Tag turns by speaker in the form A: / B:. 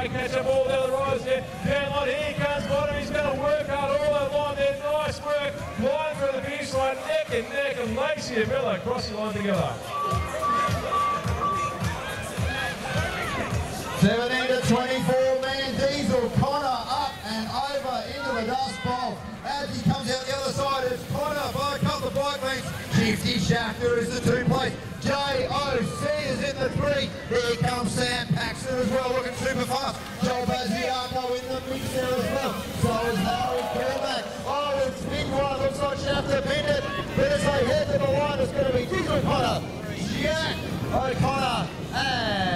A: may catch up all the other riders there. Down line, here comes Bonner. He's going to work hard all that line there. Nice work. Line through the finish line, neck and neck, and Lacey and Miller cross the line together.
B: 17 to 24, man Diesel, Connor up and over into the dust bowl. As he comes out the other side, it's Connor by a couple of bike lengths. Shifty Shafter is the 2 place. JOC is in the 3. There comes Sam Paxton as well, looking super fast. Joel Baziaco in the mix there as well. So is Harry Kermack. Oh, it's big one. Looks like Shafter pinned it. But as they head to the line, it's going to be Diesel Connor, Jack O'Connor, and